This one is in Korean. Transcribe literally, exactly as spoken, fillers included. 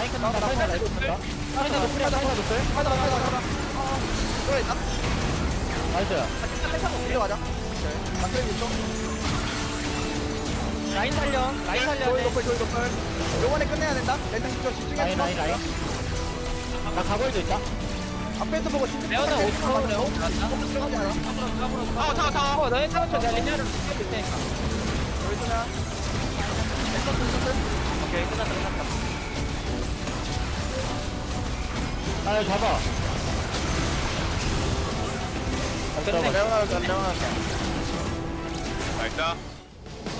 라인 끝난다. 카이사 라인 끝난다. 카이사 노플이야. 카이사 노플. 가자 가자 가자. 어. 있나? 나이스. 이리 가자. 막힐 있어. 라인 살려 라인 살려 조이 높을 조이 높을. 요번에 끝내야 된다. 렌팅 집중 집중해. 라인 라인 라인. 나 가골도 있다. 앞에서 보고 집중. 레오나 오 초 레오 조금 들어가지 않아. 타워 타워 타워 어 너네 타워쳐 내가 리니아를 죽여줄 테니까 여기 있으냐? 랜턴 랜턴. 오케이 끝났다 끝났다 아 잡아. 끝내 레오나 레오나. 나이스